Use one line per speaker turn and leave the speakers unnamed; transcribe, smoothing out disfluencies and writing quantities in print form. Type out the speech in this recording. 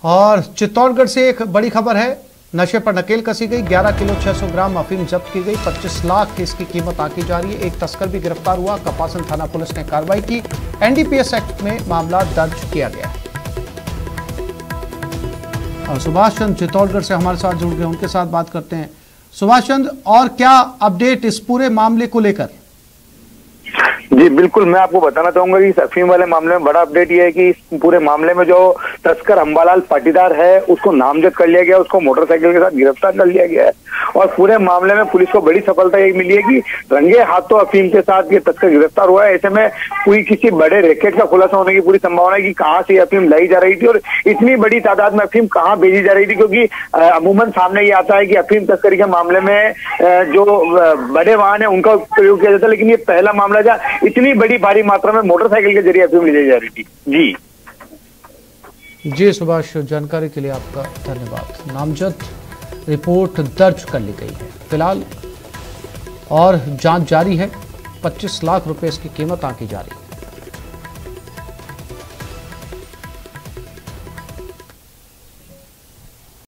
और चित्तौड़गढ़ से एक बड़ी खबर है, नशे पर नकेल कसी गई। 11 किलो 600 ग्राम अफीम जब्त की गई। 25 लाख इसकी कीमत आंकी जा रही है। एक तस्कर भी गिरफ्तार हुआ। कपासन थाना पुलिस ने कार्रवाई की। एनडीपीएस एक्ट में मामला दर्ज किया गया है। और सुभाष चंद्र चित्तौड़गढ़ से हमारे साथ जुड़ गए, उनके साथ बात करते हैं। सुभाष चंद्र, और क्या अपडेट इस पूरे मामले को लेकर?
जी बिल्कुल, मैं आपको बताना चाहूंगा कि इस अफीम वाले मामले में बड़ा अपडेट ये है कि इस पूरे मामले में जो तस्कर अंबालाल पाटीदार है उसको नामजद कर लिया गया, उसको मोटरसाइकिल के साथ गिरफ्तार कर लिया गया है। और पूरे मामले में पुलिस को बड़ी सफलता ये मिली है कि रंगे हाथों अफीम के साथ ये तस्कर गिरफ्तार हुआ है। ऐसे में कोई किसी बड़े रैकेट का खुलासा होने की पूरी संभावना है कि कहाँ से अफीम लाई जा रही थी और इतनी बड़ी तादाद में अफीम कहाँ भेजी जा रही थी, क्योंकि अमूमन सामने ये आता है कि अफीम तस्करी के मामले में जो बड़े वाहन है उनका प्रयोग किया जाता है, लेकिन ये पहला मामला जहाँ इतनी बड़ी भारी मात्रा में मोटरसाइकिल के जरिए अफीम ले जा रही थी।
जी सुभाष, जानकारी के लिए आपका धन्यवाद। नामजद रिपोर्ट दर्ज कर ली गई है फिलहाल और जांच जारी है। 25 लाख रुपए इसकी कीमत आंकी जा रही है।